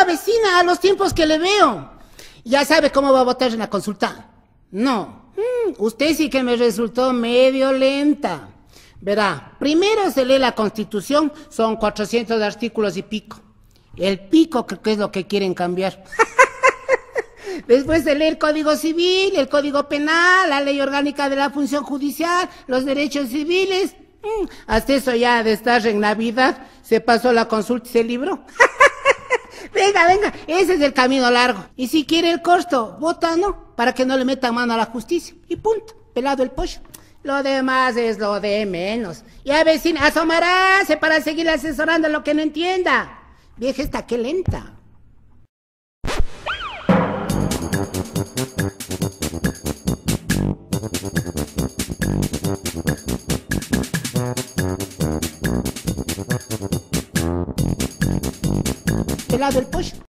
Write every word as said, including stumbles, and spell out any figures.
vecina, a los tiempos que le veo. Ya sabe cómo va a votar en la consulta. No, mm, usted sí que me resultó medio lenta. Verá, primero se lee la Constitución, son cuatrocientos artículos y pico. El pico creo que es lo que quieren cambiar. Después se lee el Código Civil, el Código Penal, la Ley Orgánica de la Función Judicial, los derechos civiles. Mm, hasta eso ya de estar en Navidad se pasó la consulta y se libró. Venga, venga, ese es el camino largo. Y si quiere el costo, vota no, para que no le metan mano a la justicia. Y punto, pelado el pollo. Lo demás es lo de menos. Ya vecina, asomarase para seguir asesorando lo que no entienda. Vieja esta, qué lenta. Pelado el pollo.